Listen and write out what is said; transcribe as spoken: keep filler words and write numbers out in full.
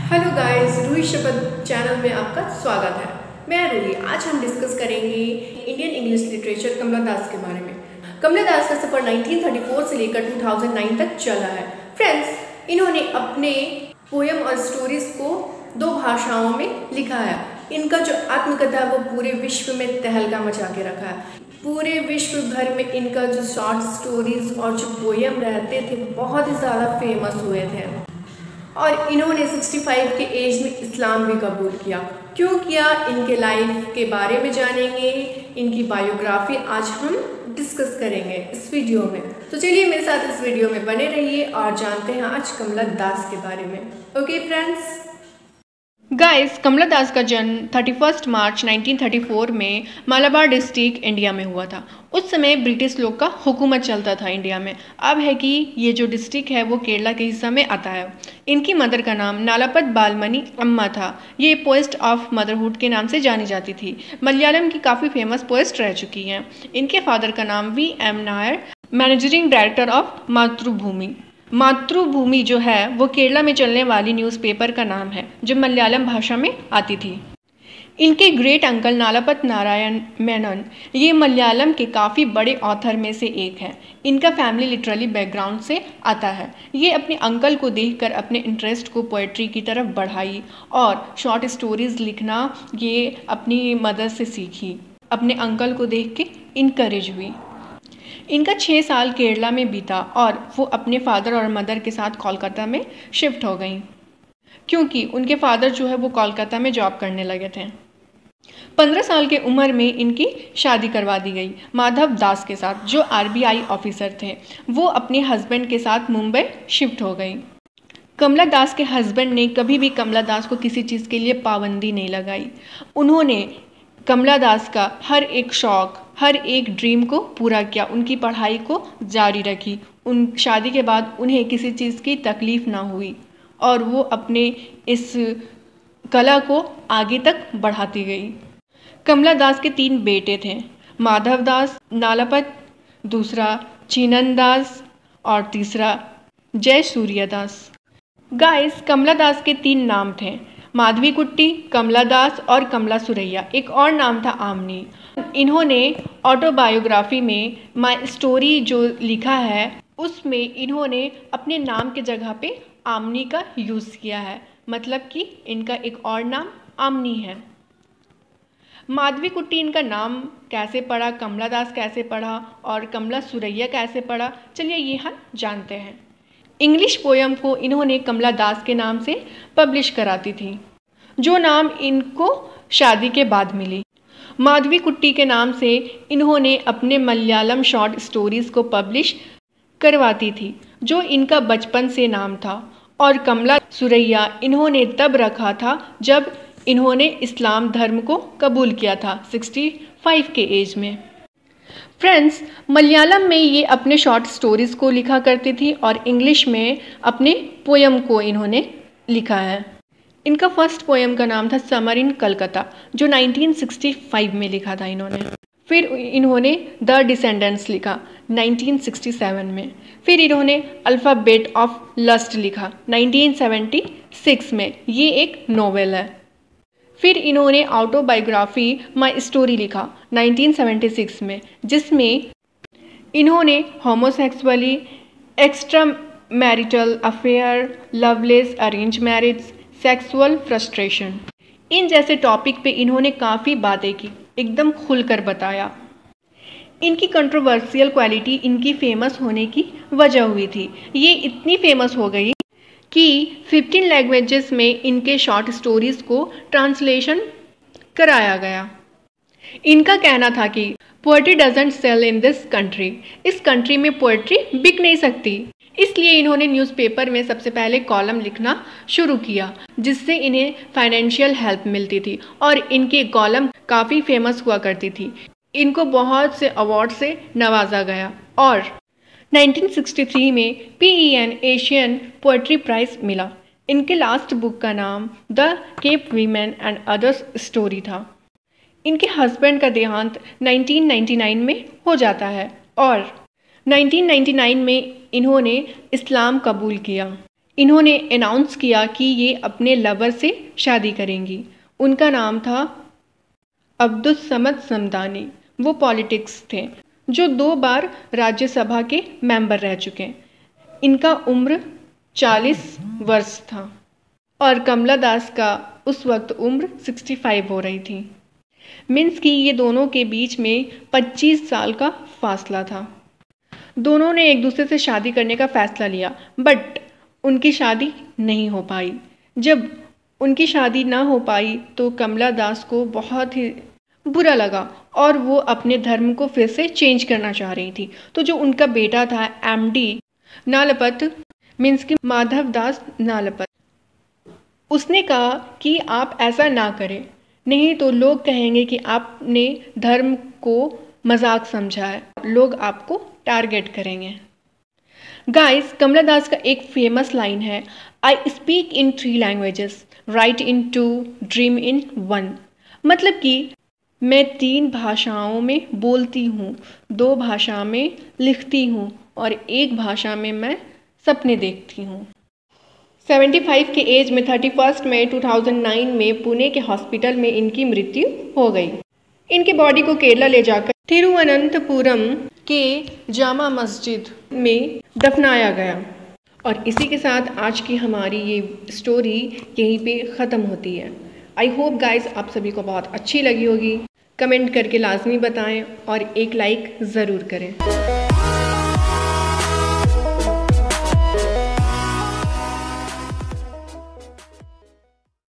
Hello guys, Ruhi शपथ channel में आपका स्वागत है। मैं रूही। आज हम डिस्कस करेंगे Indian English literature Kamala Das के बारे में। कमला दास का सफर उन्नीस सौ चौंतीस से लेकर दो हज़ार नौ तक चला है। फ्रेंड्स, इन्होंने अपने पोयम और स्टोरीज को दो भाषाओं में लिखा है। इनका जो आत्मकथा है वो पूरे विश्व में तहलका मचा के रखा है। पूरे विश्व भर में इनका जो शॉर्ट स्टोरीज और जो पोयम रहते थे बहुत ही ज़्यादा फेमस हुए थे। और इन्होंने पैंसठ के एज में इस्लाम भी कबूल किया। क्यों किया, इनके लाइफ के बारे में जानेंगे, इनकी बायोग्राफी आज हम डिस्कस करेंगे इस वीडियो में। तो चलिए मेरे साथ इस वीडियो में बने रहिए और जानते हैं आज कमला दास के बारे में। Okay friends, guys, Kamala Das का जन्म इकतीस मार्च उन्नीस सौ चौंतीस में मालाबार डिस्ट्रिक्ट इंडिया में हुआ था। उस समय ब्रिटिश लोग का हुकूमत चलता था इंडिया में। अब है कि ये जो डिस्ट्रिक्ट है वो केरला के हिस्सा में आता है। इनकी मदर का नाम नालापत बालमणि अम्मा था। ये पोएस्ट ऑफ मदरहुड के नाम से जानी जाती थी। मलयालम की काफ़ी फेमस पोएस्ट रह चुकी हैं। इनके फादर का नाम V M Nair, managing director of Mathrubhumi. Mathrubhumi जो है वो केरला में चलने वाली न्यूज़पेपर का नाम है जो मलयालम भाषा में आती थी। इनके ग्रेट अंकल नालापत नारायण मेनन ये मलयालम के काफ़ी बड़े ऑथर में से एक है। इनका फैमिली लिटरली बैकग्राउंड से आता है। ये अपने अंकल को देखकर अपने इंटरेस्ट को पोएट्री की तरफ बढ़ाई और शॉर्ट स्टोरीज लिखना ये अपनी मदर से सीखी। अपने अंकल को देख के इनकरेज हुई। इनका छः साल केरला में बीता और वो अपने फादर और मदर के साथ कोलकाता में शिफ्ट हो गई क्योंकि उनके फादर जो है वो कोलकाता में जॉब करने लगे थे। पंद्रह साल के उम्र में इनकी शादी करवा दी गई माधव दास के साथ जो आरबीआई ऑफिसर थे। वो अपने हस्बैंड के साथ मुंबई शिफ्ट हो गई। कमला दास के हस्बैंड ने कभी भी कमला दास को किसी चीज़ के लिए पाबंदी नहीं लगाई। उन्होंने कमला दास का हर एक शौक़, हर एक ड्रीम को पूरा किया। उनकी पढ़ाई को जारी रखी। उन शादी के बाद उन्हें किसी चीज़ की तकलीफ़ ना हुई और वो अपने इस कला को आगे तक बढ़ाती गई। कमला दास के तीन बेटे थे, माधव दास, नालापत, दूसरा चीनन दास और तीसरा जय सूर्य दास। गाइस, कमला दास के तीन नाम थे, माधवी कुट्टी, कमला दास और कमला सुरैया। एक और नाम था आमनी। इन्होंने ऑटोबायोग्राफी में माई स्टोरी जो लिखा है उसमें इन्होंने अपने नाम के जगह पे आमनी का यूज़ किया है। मतलब कि इनका एक और नाम आमनी है। माधवी कुट्टी इनका नाम कैसे पड़ा, कमला दास कैसे पढ़ा और कमला सुरैया कैसे पढ़ा, चलिए ये हम जानते हैं। इंग्लिश पोयम को इन्होंने कमला दास के नाम से पब्लिश कराती थी जो नाम इनको शादी के बाद मिली। माधवी कुट्टी के नाम से इन्होंने अपने मलयालम शॉर्ट स्टोरीज़ को पब्लिश करवाती थी जो इनका बचपन से नाम था। और कमला सुरैया इन्होंने तब रखा था जब इन्होंने इस्लाम धर्म को कबूल किया था पैंसठ के एज में। फ्रेंड्स, मलयालम में ये अपने शॉर्ट स्टोरीज़ को लिखा करती थी और इंग्लिश में अपने पोयम को इन्होंने लिखा है। इनका फर्स्ट पोयम का नाम था समर इन कलकत्ता जो उन्नीस सौ पैंसठ में लिखा था इन्होंने। फिर इन्होंने द डिसेंडेंट्स लिखा उन्नीस सौ सड़सठ में। फिर इन्होंने अल्फ़ाबेट ऑफ लस्ट लिखा उन्नीस सौ छिहत्तर में, ये एक नोवेल है। फिर इन्होंने ऑटोबायोग्राफी माई स्टोरी लिखा उन्नीस सौ छिहत्तर में जिसमें इन्होंने homosexually, extra marital affair, loveless arrange marriage, sexual frustration, इन जैसे टॉपिक पे इन्होंने काफ़ी बातें की, एकदम खुलकर बताया। इनकी कंट्रोवर्शियल क्वालिटी इनकी फेमस होने की वजह हुई थी। ये इतनी फेमस हो गई कि पंद्रह लैंग्वेजेस में इनके शॉर्ट स्टोरीज़ को ट्रांसलेशन कराया गया। इनका कहना था कि poetry doesn't sell in this country, इस कंट्री में पोएट्री बिक नहीं सकती। इसलिए इन्होंने न्यूज़पेपर में सबसे पहले कॉलम लिखना शुरू किया जिससे इन्हें फाइनेंशियल हेल्प मिलती थी और इनके कॉलम काफ़ी फेमस हुआ करती थी। इनको बहुत से अवार्ड से नवाजा गया और उन्नीस सौ तिरसठ में P E N Asian poetry prize मिला। इनके लास्ट बुक का नाम the cape women and others story था। इनके हस्बैंड का देहांत उन्नीस सौ निन्यानवे में हो जाता है और उन्नीस सौ निन्यानवे में इन्होंने इस्लाम कबूल किया। इन्होंने अनाउंस किया कि ये अपने लवर से शादी करेंगी। उनका नाम था अब्दुस समद समदानी। वो पॉलिटिक्स थे जो दो बार राज्यसभा के मेंबर रह चुके हैं। इनका उम्र चालीस वर्ष था और कमला दास का उस वक्त उम्र पैंसठ हो रही थी। मीन्स कि ये दोनों के बीच में पच्चीस साल का फासला था। दोनों ने एक दूसरे से शादी करने का फैसला लिया, बट उनकी शादी नहीं हो पाई। जब उनकी शादी ना हो पाई तो कमला दास को बहुत ही बुरा लगा और वो अपने धर्म को फिर से चेंज करना चाह रही थी। तो जो उनका बेटा था एमडी नालपत, मीन्स कि माधव दास नालपत, उसने कहा कि आप ऐसा ना करें, नहीं तो लोग कहेंगे कि आपने धर्म को मजाक समझा है, लोग आपको टारगेट करेंगे। गाइस, कमला दास का एक फेमस लाइन है, I speak in three languages, write in two, dream in one. मतलब कि मैं तीन भाषाओं में बोलती हूँ, दो भाषा में लिखती हूँ और एक भाषा में मैं सपने देखती हूँ। पचहत्तर के एज में इकतीस मई दो हज़ार नौ में पुणे के हॉस्पिटल में इनकी मृत्यु हो गई। इनके बॉडी को केरला ले जाकर तिरुवनंतपुरम के जामा मस्जिद में दफनाया गया। और इसी के साथ आज की हमारी ये स्टोरी यहीं पे ख़त्म होती है। आई होप गाइस आप सभी को बहुत अच्छी लगी होगी। कमेंट करके लाजमी बताएं और एक लाइक ज़रूर करें।